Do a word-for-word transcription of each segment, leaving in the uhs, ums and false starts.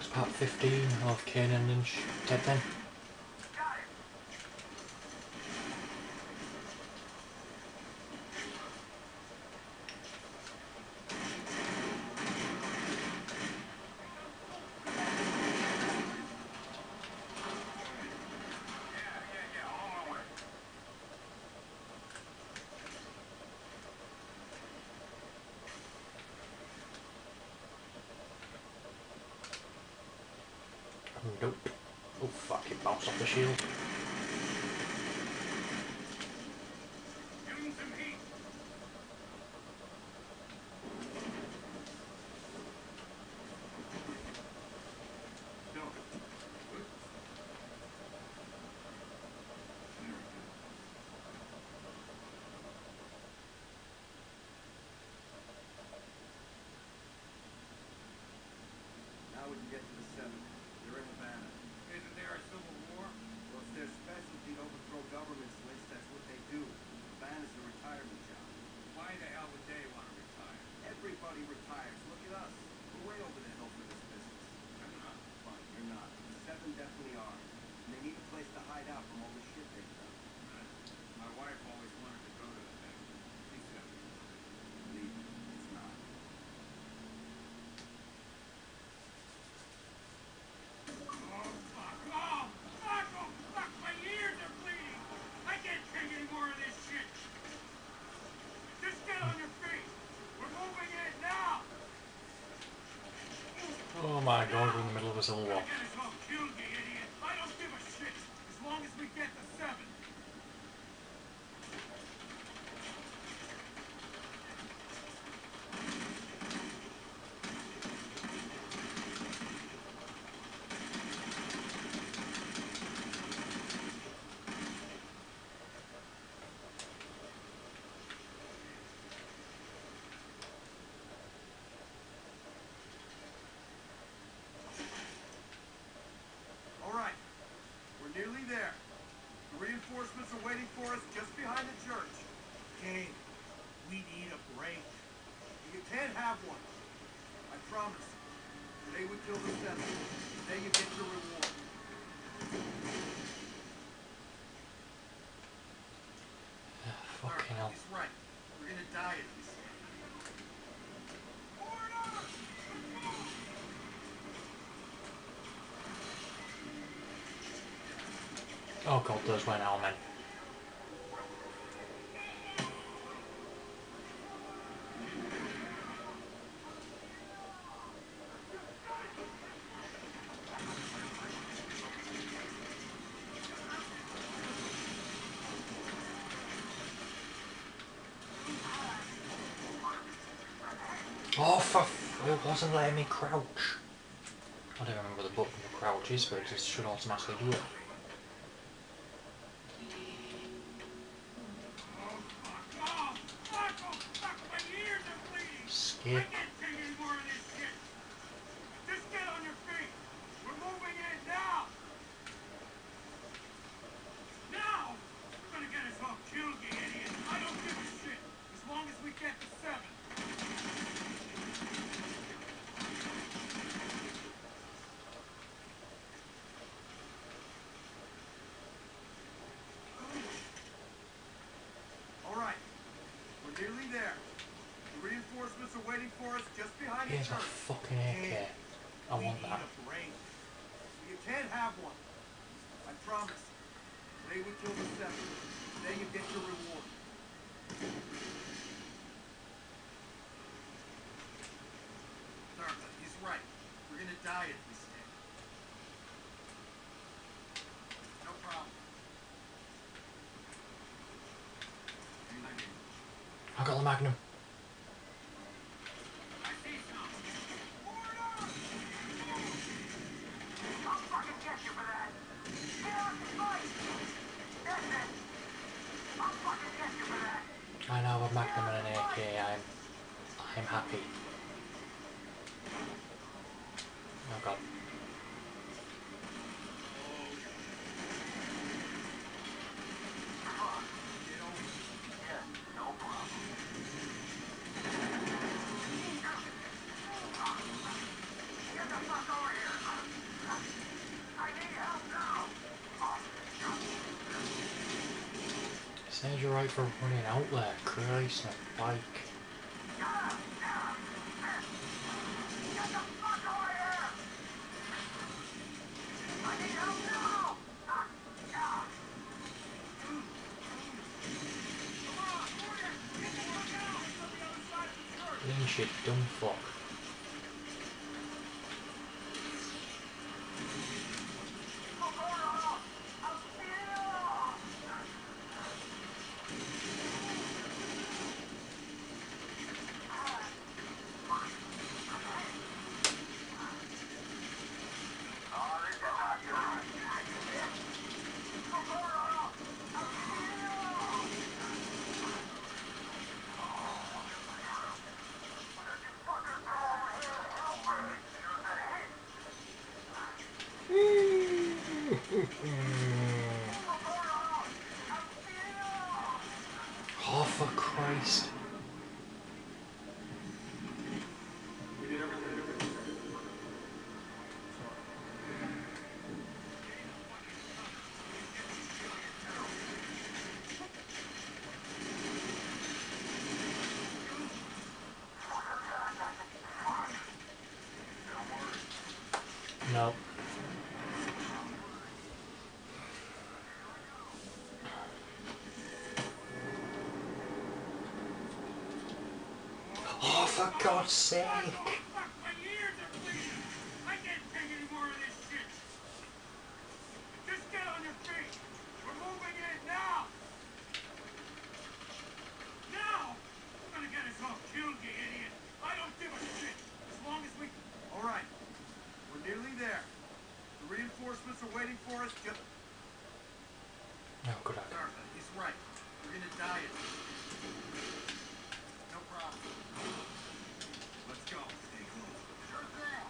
It's part fifteen of Kane and Lynch Dead Men. Nope. Oh fuck, it bounced off the shield. Now we can get to the seven. They're in Havana. Isn't there a civil war? Well, it's their specialty to overthrow governments, Lynch. That's what they do. Havana's a retirement job. Why the hell would they want to retire? Everybody retires. Look at us. We're way over the hill for this business. I'm not. Fine, you're not. The seven definitely are. And they need a place to hide out from all the shit they've done. Right. My wife always wanted to go to the thing. She said, believe me, it's not. Oh my god, we're in the middle of a civil war. Nearly there. The reinforcements are waiting for us just behind the church. Kane, we need a break. You can't have one. I promise. Today we kill the seven. Today you get your reward. Fucking hell. He's right. We're gonna die at this. Oh god, those went out, man. Oh, for f it wasn't letting me crouch. I don't remember the button for crouch is, but it just should automatically do it. Skip. Nearly there. The reinforcements are waiting for us just behind the Here's a church. fucking A K. I want that. You can't have one. I promise. Today we kill the seven. Today you get your reward. Darla, he's right. We're gonna die at this thing. No problem. I got the Magnum. I see some. I'll fucking get you for that. Get out and fight. That's it. I'll fucking get you for that. I now have a Magnum and an A K. I'm, I'm happy. Oh god. Get the fuck over here. I need help now. Says you're right for running out there, Christ, on a bike. Get the fuck away here! I need help now! Ah, ah. Come on, Morgan! Get the fuck out! It's on the other side of the church! Lynch, you dumb fuck. Oh, for Christ. No. Oh, for God's sake. Fuck, my ears are bleeding! I can't take any more of this shit! Just get on your feet! We're moving in now! Now! You're gonna get us all killed, you idiot! I don't give a shit! As long as we... All right. We're nearly there. The reinforcements are waiting for us. Just... No, good idea. Dartha, he's right. We're gonna die in here. No problem. Let's go. Stay close. Sure thing.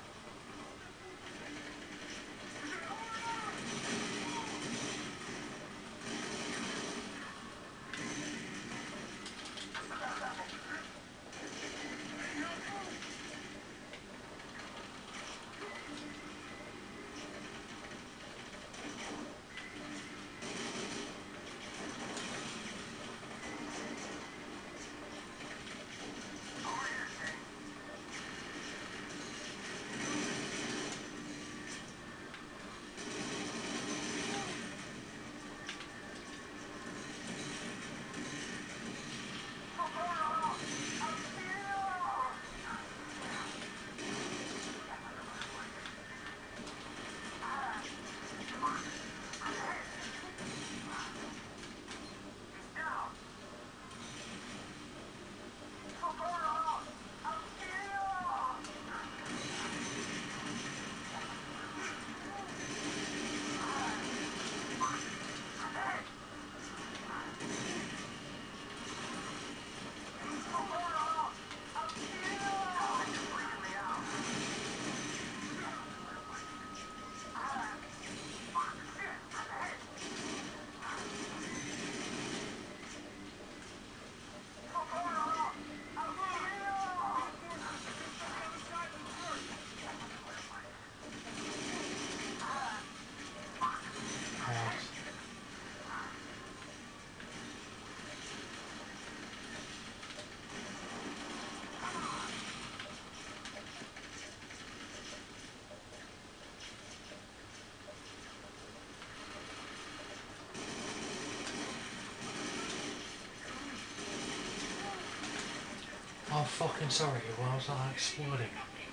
I'm fucking sorry, why was I exploding?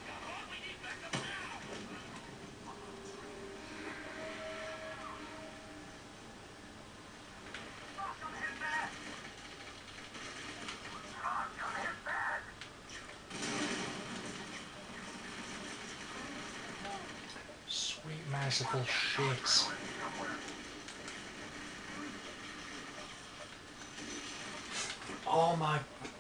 Sweet merciful shit. Oh my...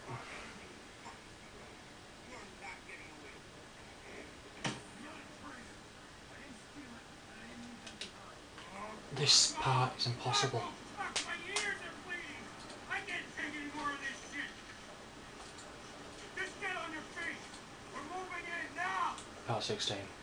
This part is impossible. Fuck, my ears are bleeding! I can't take any more of this shit! Just get on your feet! We're moving in now! Part sixteen.